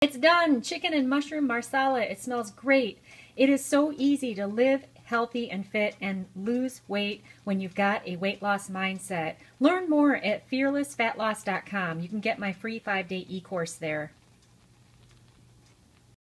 It's done! Chicken and mushroom marsala. It smells great. It is so easy to live healthy and fit and lose weight when you've got a weight loss mindset. Learn more at fearlessfatloss.com. You can get my free 5-day e-course there.